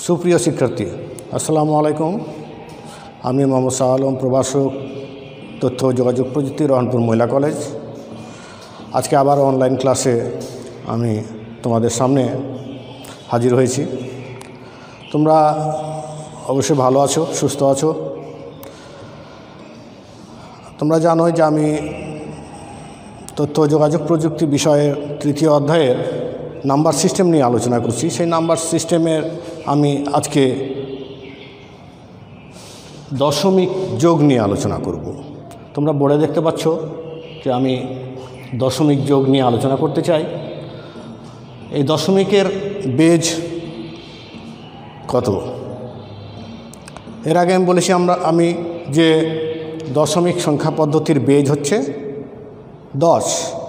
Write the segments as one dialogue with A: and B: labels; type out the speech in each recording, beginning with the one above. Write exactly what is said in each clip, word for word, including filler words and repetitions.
A: সুপ্রিয় শিক্ষার্থী, আসসালামু আলাইকুম। আমি মোহাম্মদ শাহ আলম, প্রভাষক, তথ্য ও যোগাযোগ প্রযুক্তি, রহনপুর মহিলা কলেজ। আজকে আবার অনলাইন ক্লাসে আমি তোমাদের সামনে হাজির হয়েছি। তোমরা অবশ্যই ভালো আছো, সুস্থ আছো। তোমরা জানোই যে আমি তথ্য ও যোগাযোগ প্রযুক্তি বিষয়ের তৃতীয় অধ্যায়ের নাম্বার সিস্টেম নিয়ে আলোচনা করছি। সেই নাম্বার সিস্টেমের আমি আজকে দশমিক যোগ নিয়ে আলোচনা করব। তোমরা বোর্ডে দেখতে পাচ্ছ যে আমি দশমিক যোগ নিয়ে আলোচনা করতে চাই। এই দশমিকের বেজ কত? এর আগে আমি বলেছি আমরা আমি যে দশমিক সংখ্যা পদ্ধতির বেজ হচ্ছে দশ।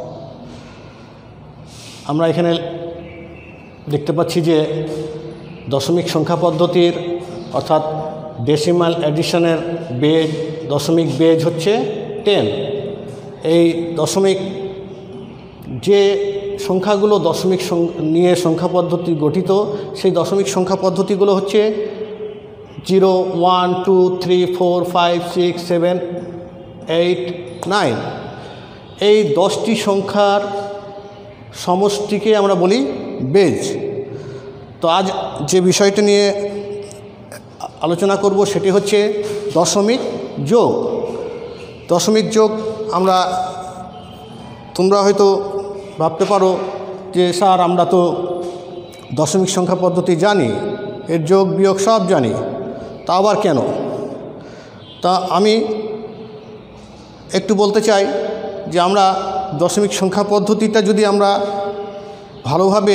A: আমরা এখানে দেখতে পাচ্ছি যে দশমিক সংখ্যা পদ্ধতির অর্থাৎ ডেসিমাল অ্যাডিশনের বেজ দশমিক বেজ হচ্ছে টেন। এই দশমিক যে সংখ্যাগুলো দশমিক নিয়ে সংখ্যা পদ্ধতি গঠিত, সেই দশমিক সংখ্যা পদ্ধতিগুলো হচ্ছে zero, one, two, three, four, five, six, seven, eight, nine. এই দশটি সংখ্যার সমষ্টিকে আমরা বলি বেজ। তো আজ যে বিষয়টা নিয়ে আলোচনা করব সেটি হচ্ছে দশমিক যোগ। দশমিক যোগ আমরা তোমরা হয়তো ভাবতে পারো যে স্যার আমরা তো দশমিক সংখ্যা পদ্ধতি জানি, এর যোগ বিয়োগ সব জানি, তা আবার কেন? তা আমি একটু বলতে চাই যে আমরা দশমিক সংখ্যা পদ্ধতিটা যদি আমরা ভালোভাবে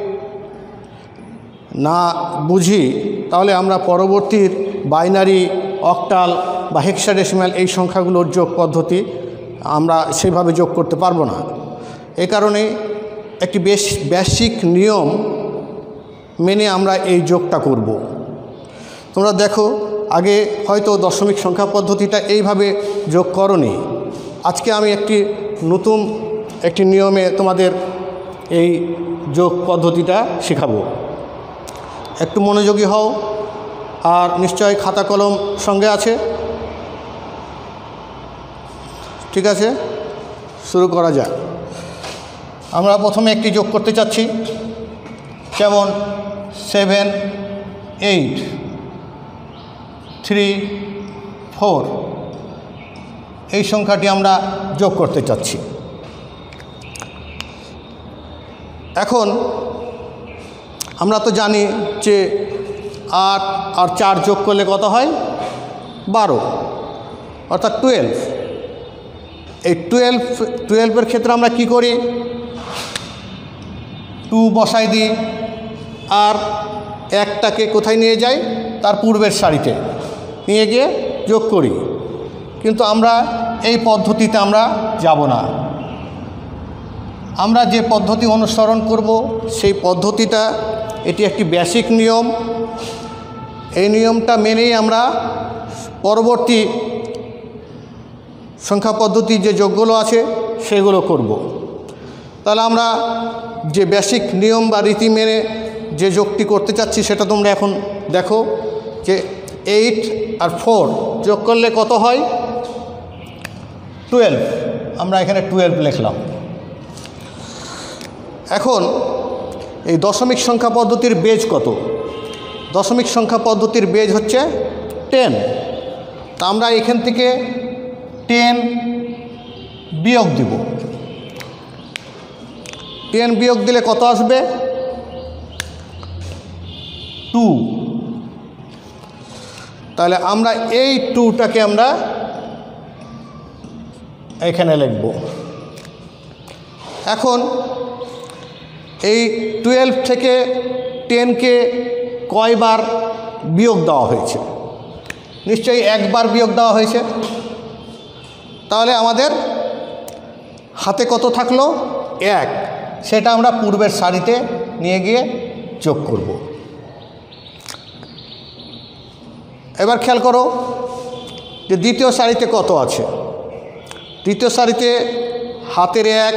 A: না বুঝি তাহলে আমরা পরবর্তীর বাইনারি, অক্টাল বা হেক্সাডেসিমাল এই সংখ্যাগুলোর যোগ পদ্ধতি আমরা সেভাবে যোগ করতে পারবো না। এ কারণে একটি বেশ বেসিক নিয়ম মেনে আমরা এই যোগটা করব। তোমরা দেখো, আগে হয়তো দশমিক সংখ্যা পদ্ধতিটা এইভাবে যোগ করনি। আজকে আমি একটি নতুন একটি নিয়মে তোমাদের এই যোগ পদ্ধতিটা শেখাবো। একটু মনোযোগী হও, আর নিশ্চয়ই খাতা কলম সঙ্গে আছে। ঠিক আছে, শুরু করা যাক। আমরা প্রথমে একটি যোগ করতে চাচ্ছি, যেমন সেভেন, এইট, থ্রি, ফোর, এই সংখ্যাটি আমরা যোগ করতে চাচ্ছি। এখন আমরা তো জানি যে আট আর চার যোগ করলে কত হয়? বারো, অর্থাৎ টুয়েলভ। এই টুয়েলভ টুয়েলভের ক্ষেত্রে আমরা কি করি? টু বসাই দিই, আর একটাকে কোথায় নিয়ে যাই? তার পূর্বের সারিতে নিয়ে গিয়ে যোগ করি। কিন্তু আমরা এই পদ্ধতিতে আমরা যাব না। আমরা যে পদ্ধতি অনুসরণ করব সেই পদ্ধতিটা, এটি একটি বেসিক নিয়ম। এই নিয়মটা মেনেই আমরা পরবর্তী সংখ্যা পদ্ধতি যে যোগগুলো আছে সেগুলো করব। তাহলে আমরা যে বেসিক নিয়ম বা রীতি মেনে যে যোগটি করতে চাচ্ছি সেটা তোমরা এখন দেখো যে এইট আর ফোর যোগ করলে কত হয়? টুয়েলভ। আমরা এখানে টুয়েলভ লিখলাম। এখন এই দশমিক সংখ্যা পদ্ধতির বেজ কত? দশমিক সংখ্যা পদ্ধতির বেজ হচ্ছে টেন। তা আমরা এখান থেকে টেন বিয়োগ দিব। টেন বিয়োগ দিলে কত আসবে? টু। তাহলে আমরা এই টুটাকে আমরা এখানে লিখব। এখন এই টুয়েলভ থেকে টেনকে কয়বার বিয়োগ দেওয়া হয়েছে? নিশ্চয়ই একবার বিয়োগ দেওয়া হয়েছে। তাহলে আমাদের হাতে কত থাকলো? এক। সেটা আমরা পূর্বের সারিতে নিয়ে গিয়ে যোগ করব। এবার খেয়াল করো যে দ্বিতীয় সারিতে কত আছে। দ্বিতীয় সারিতে হাতের এক,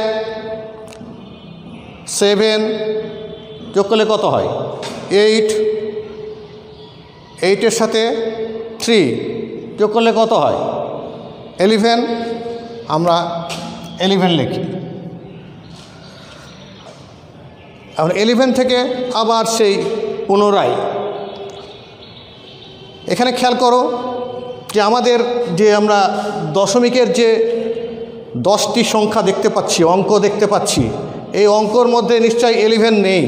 A: সেভেন যোগ করলে কত হয়? এইট, এইটের সাথে থ্রি যোগ করলে কত হয়? ইলেভেন। আমরা ইলেভেন লিখি। এখন ইলেভেন থেকে আবার সেই পুনরায় এখানে খেয়াল করো যে আমাদের যে আমরা দশমিকের যে দশটি সংখ্যা দেখতে পাচ্ছি, অঙ্ক দেখতে পাচ্ছি, এই অঙ্কর মধ্যে নিশ্চয়ই ইলেভেন নেই।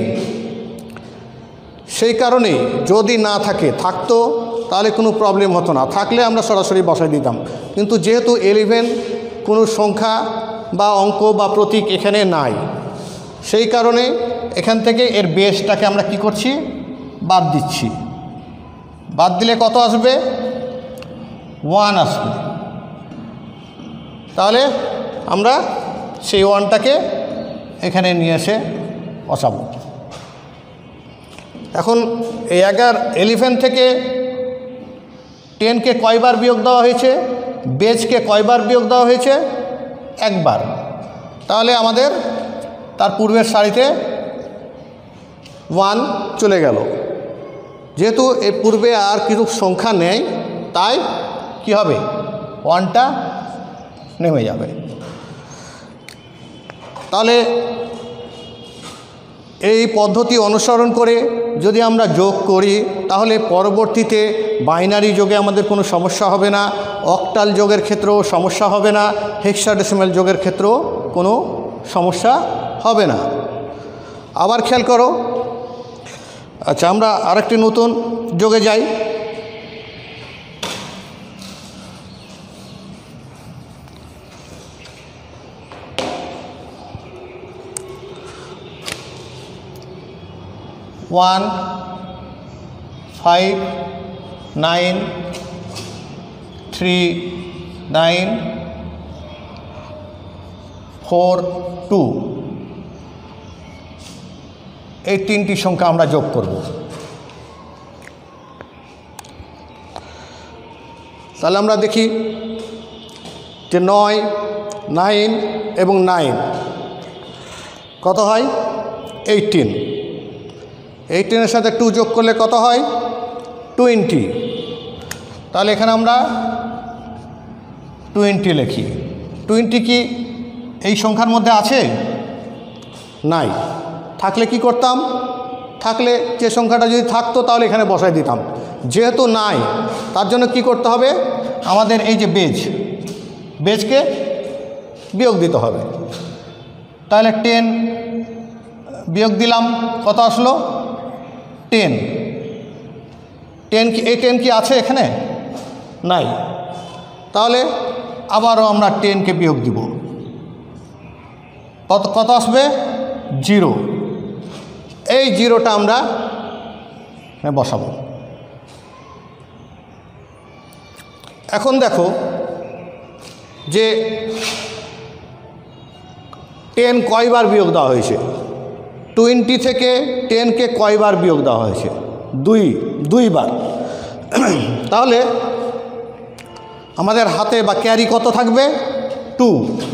A: সেই কারণে যদি না থাকে, থাকতো তাহলে কোনো প্রবলেম হতো না, থাকলে আমরা সরাসরি বসাই দিতাম। কিন্তু যেহেতু ইলেভেন কোনো সংখ্যা বা অঙ্ক বা প্রতীক এখানে নাই, সেই কারণে এখান থেকে এর বেসটাকে আমরা কি করছি? বাদ দিচ্ছি। বাদ দিলে কত আসবে? ওয়ান আসবে। তাহলে আমরা সেই ওয়ানটাকে এখানে নিয়ে এসে বসাবো। এখন এই এগার ইলেভেন থেকে টেনকে কয়বার বিয়োগ দেওয়া হয়েছে? বেজকে কয়বার বিয়োগ দেওয়া হয়েছে? একবার। তাহলে আমাদের তার পূর্বের সারিতে ওয়ান চলে গেল। যেহেতু এর পূর্বে আর কিছু সংখ্যা নেই, তাই কি হবে? ওয়ানটা নেমে যাবে। তাহলে এই পদ্ধতি অনুসরণ করে যদি আমরা যোগ করি, তাহলে পরবর্তীতে বাইনারি যোগে আমাদের কোনো সমস্যা হবে না, অক্টাল যোগের ক্ষেত্রেও সমস্যা হবে না, হেক্সাডেসিমাল যোগের ক্ষেত্রেও কোনো সমস্যা হবে না। আবার খেয়াল করো। আচ্ছা, আমরা আরেকটি নতুন যোগে যাই। One five nine three nine four two, এই তিনটি সংখ্যা আমরা যোগ করব। তাহলে আমরা দেখি যে নয়, নাইন এবং নাইন কত হয়? এইটিন। এইটিনের সাথে টু যোগ করলে কত হয়? টোয়েন্টি। তাহলে এখানে আমরা টোয়েন্টি লিখি। টোয়েন্টি কি এই সংখ্যার মধ্যে আছে? নাই। থাকলে কি করতাম? থাকলে যে সংখ্যাটা যদি থাকতো তাহলে এখানে বসাই দিতাম। যেহেতু নাই, তার জন্য কি করতে হবে? আমাদের এই যে বেজ, বেজকে বিয়োগ দিতে হবে। তাহলে টেন বিয়োগ দিলাম, কত আসলো? টেন। টেন কি এই টেন কি আছে এখানে? নাই। তাহলে আবারও আমরা টেনকে বিয়োগ দিব। কত কত আসবে? জিরো। এই জিরোটা আমরা বসাবো। এখন দেখো যে টেন কয়বার বিয়োগ দেওয়া হয়েছে? টোয়েন্টি থেকে টেনকে কয়বার বিয়োগ দেওয়া হয়েছে? দুই দুইবার। তাহলে আমাদের হাতে বা ক্যারি কত থাকবে? টু।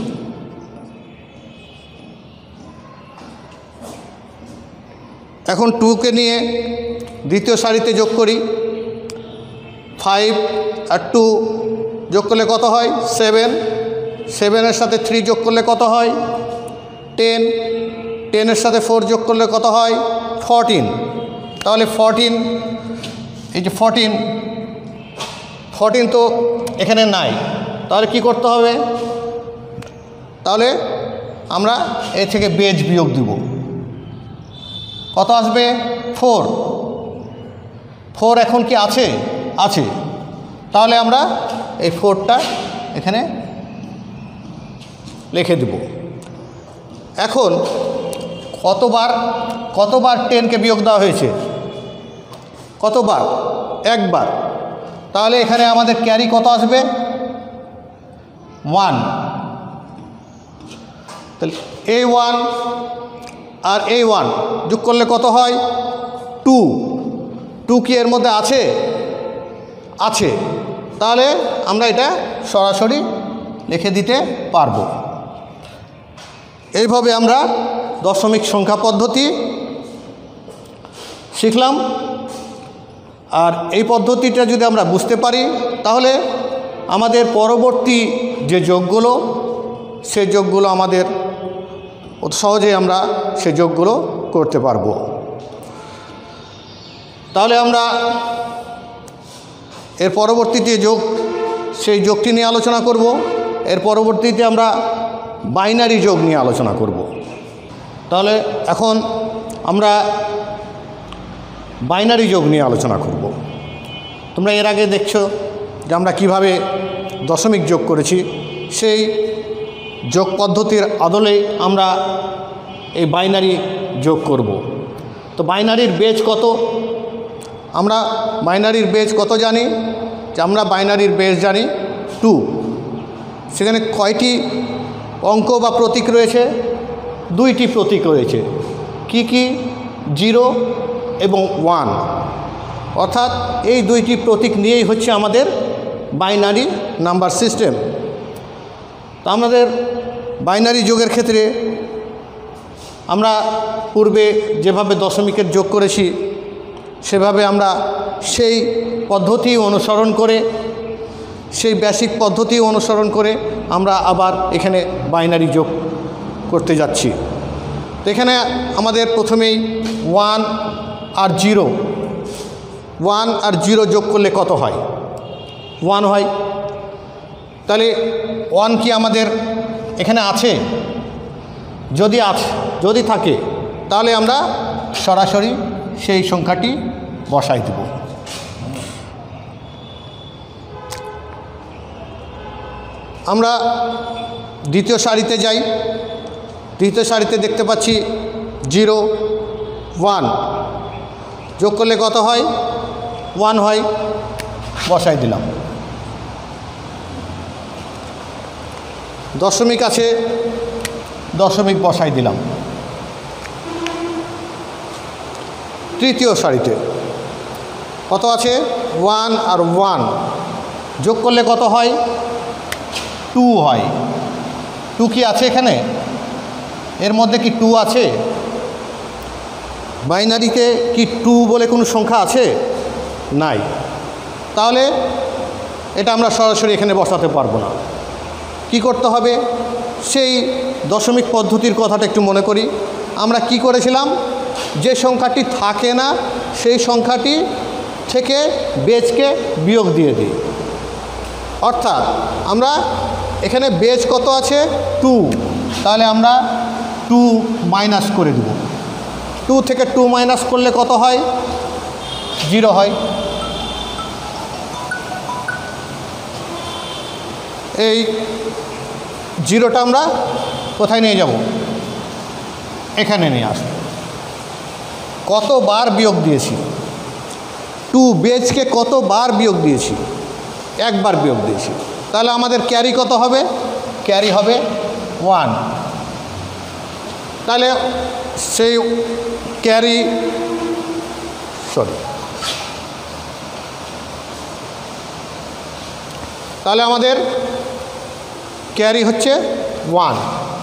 A: এখন টুকে নিয়ে দ্বিতীয় সারিতে যোগ করি। ফাইভ আর টু যোগ করলে কত হয়? সেভেন। সেভেনের সাথে থ্রি যোগ করলে কত হয়? টেন। টেনের সাথে ফোর যোগ করলে কত হয়? ফরটিন। তাহলে ফরটিন, এই যে ফরটিন, ফরটিন তো এখানে নাই। তাহলে কি করতে হবে? তাহলে আমরা এ থেকে বেজ বিয়োগ দিব। কত আসবে? ফোর। ফোর এখন কি আছে? আছে। তাহলে আমরা এই ফোরটা এখানে লিখে দেব। এখন কতবার কতবার টেনকে বিয়োগ দেওয়া হয়েছে? কতবার? একবার। তাহলে এখানে আমাদের ক্যারি কত আসবে? ওয়ান। তাহলে এ ওয়ান আর এই ওয়ান যোগ করলে কত হয়? টু। টু কি এর মধ্যে আছে? আছে। তাহলে আমরা এটা সরাসরি লিখে দিতে পারবো। এইভাবে আমরা দশমিক সংখ্যা পদ্ধতি শিখলাম। আর এই পদ্ধতিটা যদি আমরা বুঝতে পারি তাহলে আমাদের পরবর্তী যে যোগগুলো সেই যোগগুলো আমাদের অত সহজেই আমরা সেই যোগগুলো করতে পারবো। তাহলে আমরা এর পরবর্তীতে যোগ সেই যোগটি নিয়ে আলোচনা করব। এর পরবর্তীতে আমরা বাইনারি যোগ নিয়ে আলোচনা করব। তাহলে এখন আমরা বাইনারি যোগ নিয়ে আলোচনা করব। তোমরা এর আগে দেখছো যে আমরা কিভাবে দশমিক যোগ করেছি, সেই যোগ পদ্ধতির আদলেই আমরা এই বাইনারি যোগ করব। তো বাইনারির বেজ কত? আমরা বাইনারির বেজ কত জানি? যে আমরা বাইনারির বেজ জানি টু। সেখানে কয়টি অঙ্ক বা প্রতীক রয়েছে? দুইটি প্রতীক রয়েছে। কি কি? জিরো এবং ওয়ান। অর্থাৎ এই দুইটি প্রতীক নিয়েই হচ্ছে আমাদের বাইনারি নাম্বার সিস্টেম। তা আমাদের বাইনারি যোগের ক্ষেত্রে আমরা পূর্বে যেভাবে দশমিকের যোগ করেছি সেভাবে আমরা সেই পদ্ধতি অনুসরণ করে, সেই বেসিক পদ্ধতি অনুসরণ করে আমরা আবার এখানে বাইনারি যোগ করতে যাচ্ছি। তো এখানে আমাদের প্রথমেই ওয়ান আর জিরো, ওয়ান আর জিরো যোগ করলে কত হয়? ওয়ান হয়। তাহলে ওয়ান কি আমাদের এখানে আছে? যদি আছে, যদি থাকে তাহলে আমরা সরাসরি সেই সংখ্যাটি বসাই দেব। আমরা দ্বিতীয় সারিতে যাই। দ্বিতীয় সারিতে দেখতে পাচ্ছি জিরো ওয়ান যোগ করলে কত হয়? ওয়ান হয়, বসাই দিলাম। দশমিক আছে, দশমিক বসাই দিলাম। তৃতীয় সারিতে কত আছে? ওয়ান আর ওয়ান যোগ করলে কত হয়? টু হয়। টু কি আছে এখানে? এর মধ্যে কি টু আছে? বাইনারিতে কি টু বলে কোনো সংখ্যা আছে? নাই। তাহলে এটা আমরা সরাসরি এখানে বসাতে পারবো না। কি করতে হবে? সেই দশমিক পদ্ধতির কথাটা একটু মনে করি। আমরা কি করেছিলাম? যে সংখ্যাটি থাকে না সেই সংখ্যাটি থেকে বেজকে বিয়োগ দিয়ে দিই। অর্থাৎ আমরা এখানে বেজ কত আছে? টু। তাহলে আমরা টু মাইনাস করে দেব। টু থেকে টু মাইনাস করলে কত হয়? জিরো হয়। এই জিরোটা আমরা কোথায় নিয়ে যাব? এখানে নিয়ে আসব। কতবার বিয়োগ দিয়েছি? টু বেজকে কতবার বিয়োগ দিয়েছি? একবার বিয়োগ দিয়েছি। তাহলে আমাদের ক্যারি কত হবে? ক্যারি হবে ওয়ান। তাহলে সেই ক্যারি সরি তাহলে আমাদের ক্যারি হচ্ছে ওয়ান।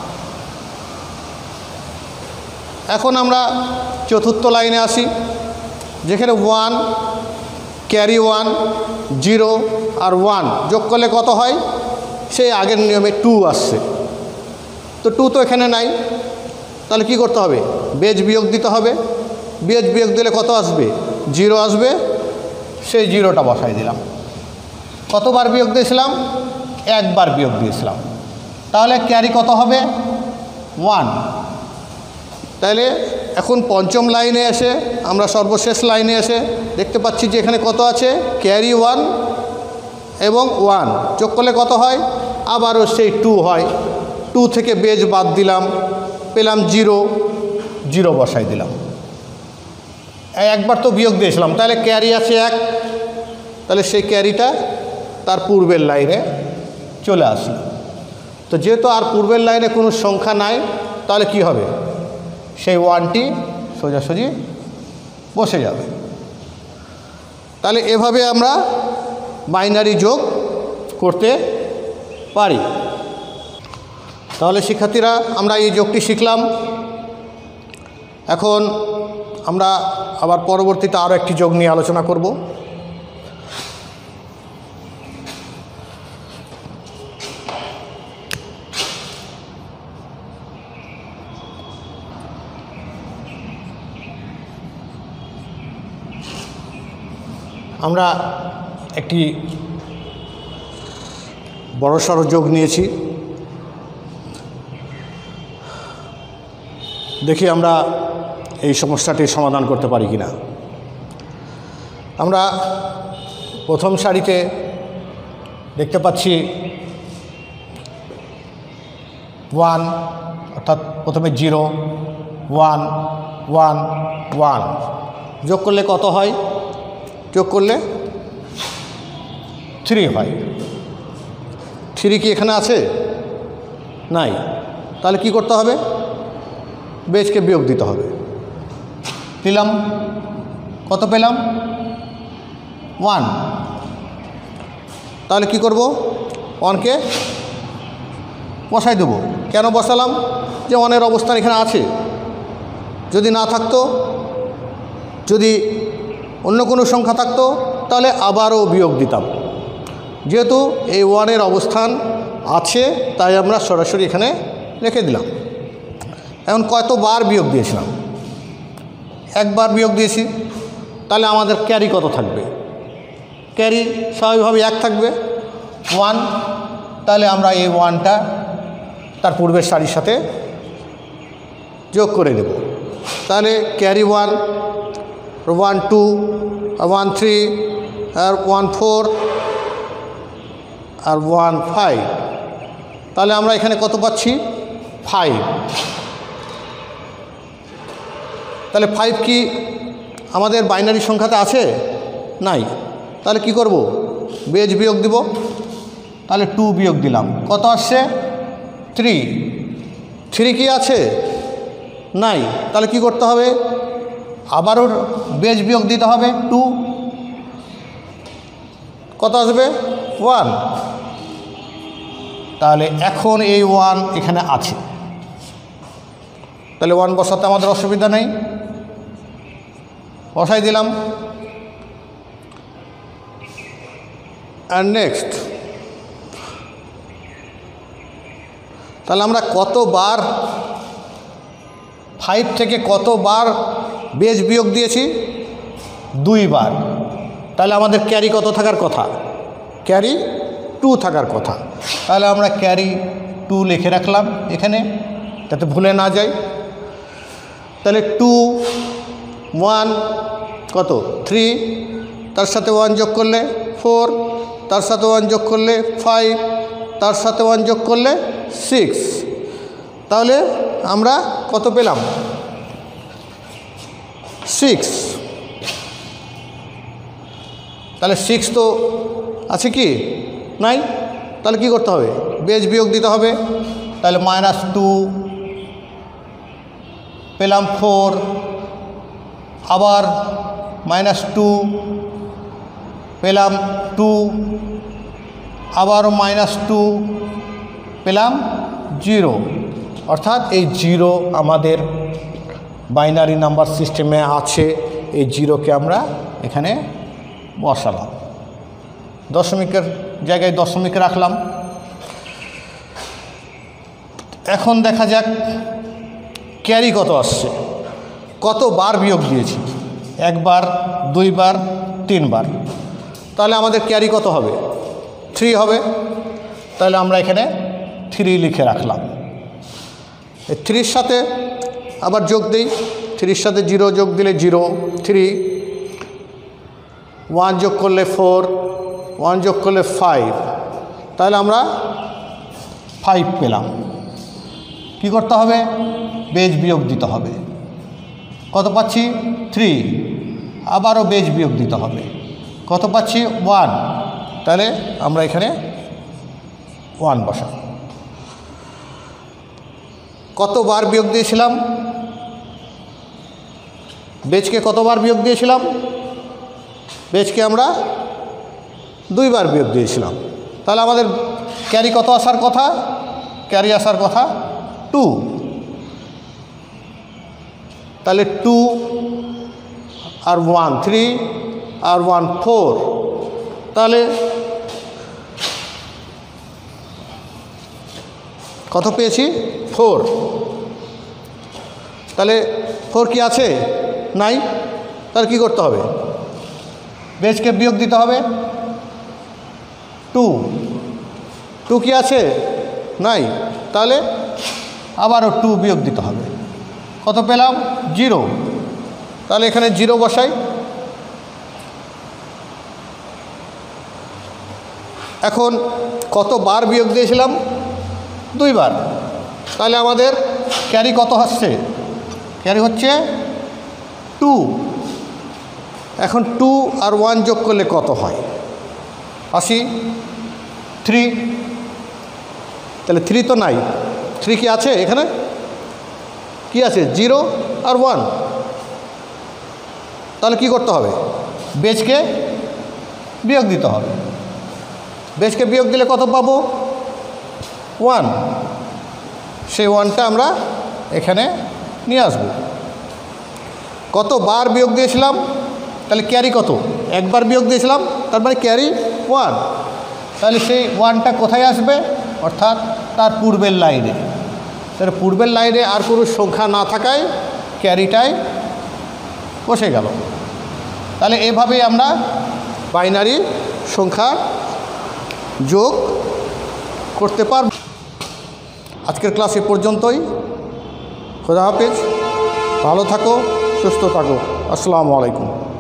A: এখন আমরা চতুর্থ লাইনে আসি, যেখানে ওয়ান, ক্যারি ওয়ান, জিরো আর ওয়ান যোগ করলে কত হয়? সেই আগের নিয়মে টু আসছে। তো টু তো এখানে নাই। তাহলে কি করতে হবে? বেজ বিয়োগ দিতে হবে। বেজ বিয়োগ দিলে কত আসবে? জিরো আসবে। সেই জিরোটা বসাই দিলাম। কতবার বিয়োগ দিয়েছিলাম? একবার বিয়োগ দিয়েছিলাম। তাহলে ক্যারি কত হবে? ওয়ান। তাহলে এখন পঞ্চম লাইনে এসে আমরা সর্বশেষ লাইনে এসে দেখতে পাচ্ছি যে এখানে কত আছে? ক্যারি ওয়ান এবং ওয়ান যোগ করলে কত হয়? আবারও সেই টু হয়। টু থেকে বেজ বাদ দিলাম, পেলাম জিরো। জিরো বসাই দিলাম। একবার তো বিয়োগ দিয়েছিলাম, তাহলে ক্যারি আছে এক। তাহলে সেই ক্যারিটা তার পূর্বের লাইনে চলে আসলো। তো যেহেতু আর পূর্বের লাইনে কোনো সংখ্যা নাই, তাহলে কি হবে? সেই ওয়ানটি সোজাসুজি বসে যাবে। তাহলে এভাবে আমরা বাইনারি যোগ করতে পারি। তাহলে শিক্ষার্থীরা আমরা এই যোগটি শিখলাম। এখন আমরা আবার পরবর্তীতে আরও একটি যোগ নিয়ে আলোচনা করব। আমরা একটি বড়সড় যোগ নিয়েছি। দেখি আমরা এই সমস্যাটির সমাধান করতে পারি কিনা। আমরা প্রথম সারিতে দেখতে পাচ্ছি ওয়ান, অর্থাৎ প্রথমে জিরো, ওয়ান, ওয়ান, ওয়ান, যোগ করলে কত হয়? যোগ করলে থ্রি হয়। থ্রি কি এখানে আছে? নাই। তাহলে কি করতে হবে? বেজকে বিয়োগ দিতে হবে। দিলাম, কত পেলাম? ওয়ান। তাহলে কি করব? ওয়ানকে বসাই দেবো। কেন বসালাম? যে ওয়ানের অবস্থান এখানে আছে। যদি না থাকতো, যদি অন্য কোনো সংখ্যা থাকতো, তাহলে আবারও বিয়োগ দিতাম। যেহেতু এই ওয়ানের অবস্থান আছে, তাই আমরা সরাসরি এখানে রেখে দিলাম। এখন কতবার বিয়োগ দিয়েছিলাম? একবার বিয়োগ দিয়েছি। তাহলে আমাদের ক্যারি কত থাকবে? ক্যারি স্বাভাবিকভাবে এক থাকবে, ওয়ান। তাহলে আমরা এই ওয়ানটা তার পূর্বের সারির সাথে যোগ করে দেব। তাহলে carry one, one two, one three, আর ওয়ান ফোর, আর ওয়ান ফাইভ। তাহলে আমরা এখানে কত পাচ্ছি? ফাইভ। তাহলে ফাইভ কি আমাদের বাইনারি সংখ্যাতে আছে? নাই। তাহলে কি করব? বেজ বিয়োগ দিব। তাহলে টু বিয়োগ দিলাম, কত আসছে? থ্রি। থ্রি কি আছে? নাই। তাহলে কি করতে হবে? আবারও বেজ বিয়োগ দিতে হবে। টু, কত আসবে? ওয়ান। তাহলে এখন এই ওয়ান এখানে আছে, তাহলে ওয়ান বসাতে আমাদের অসুবিধা নেই, বসাই দিলাম। আর নেক্সট, তাহলে আমরা কতবার ফাইভ থেকে কতবার বেজ বিয়োগ দিয়েছি? দুইবার। তাহলে আমাদের ক্যারি কত থাকার কথা? ক্যারি টু থাকার কথা। তাহলে আমরা ক্যারি টু লিখে রাখলাম এখানে, যাতে ভুলে না যাই। তাহলে টু, ওয়ান, কত? থ্রি, তার সাথে ওয়ান যোগ করলে ফোর, তার সাথে ওয়ান যোগ করলে ফাইভ, তার সাথে ওয়ান যোগ করলে সিক্স। তাহলে আমরা কত পেলাম? সিক্স। তাহলে সিক্স তো আছে কি? নাই। তাহলে কি করতে হবে? বেজ বিয়োগ দিতে হবে। তাহলে মাইনাস টু পেলাম ফোর, আবার মাইনাস টু পেলাম টু, আবার মাইনাস টু পেলাম জিরো। অর্থাৎ এই জিরো আমাদের বাইনারি নাম্বার সিস্টেমে আছে। এই জিরোকে আমরা এখানে বসালাম, দশমিকের জায়গায় দশমিক রাখলাম। এখন দেখা যাক ক্যারি কত আসছে, কতবার বিয়োগ দিয়েছি? একবার, দুইবার, তিনবার। তাহলে আমাদের ক্যারি কত হবে? থ্রি হবে। তাহলে আমরা এখানে থ্রি লিখে রাখলাম। এই থ্রির সাথে আবার যোগ দিই। থ্রির সাথে জিরো যোগ দিলে জিরো, থ্রি, ওয়ান যোগ করলে ফোর, ওয়ান যোগ করলে ফাইভ। তাহলে আমরা ফাইভ পেলাম। কি করতে হবে? বেজ বিয়োগ দিতে হবে। কত পাচ্ছি? থ্রি। আবারও বেজ বিয়োগ দিতে হবে। কত পাচ্ছি? ওয়ান। তাহলে আমরা এখানে ওয়ান বসাই। কতবার বিয়োগ দিয়েছিলাম? বেজকে কতবার বিয়োগ দিয়েছিলাম? বেজকে আমরা দুইবার বিয়োগ দিয়েছিলাম। তাহলে আমাদের ক্যারি কত আসার কথা? ক্যারি আসার কথা টু। তাহলে টু আর ওয়ান থ্রি, আর ওয়ান ফোর। তাহলে কত পেয়েছি? ফোর। তাহলে ফোর কি আছে? নাই। তাহলে কি করতে হবে? বেজকে বিয়োগ দিতে হবে। টু টু কি আছে? নাই। তাহলে আবারও টু বিয়োগ দিতে হবে। কত পেলাম? জিরো। তাহলে এখানে জিরো বসাই। এখন কতবার বিয়োগ দিয়েছিলাম? দুইবার। তাহলে আমাদের ক্যারি কত হচ্ছে? ক্যারি হচ্ছে টু। এখন টু আর ওয়ান যোগ করলে কত হয়? আসি থ্রি। তাহলে থ্রি তো নাই। থ্রি কি আছে এখানে? কি আছে? জিরো আর ওয়ান। তাহলে কি করতে হবে? বেজকে বিয়োগ দিতে হবে। বেজকে বিয়োগ দিলে কত পাবো? ওয়ান। সেই ওয়ানটা আমরা এখানে নিয়ে আসব। কতবার বিয়োগ দিয়েছিলাম? তাহলে ক্যারি কত? একবার বিয়োগ দিয়েছিলাম, তার মানে ক্যারি ওয়ান। তাহলে সেই ওয়ানটা কোথায় আসবে? অর্থাৎ তার পূর্বের লাইনে। তাহলে পূর্বের লাইনে আর কোনো সংখ্যা না থাকায় ক্যারিটাই বসে গেল। তাহলে এভাবেই আমরা বাইনারি সংখ্যা যোগ করতে পারব। আজকের ক্লাস এ পর্যন্তই। খোদা হাফেজ। ভালো থাকো, সুস্থ থাকো। আসসালামু আলাইকুম।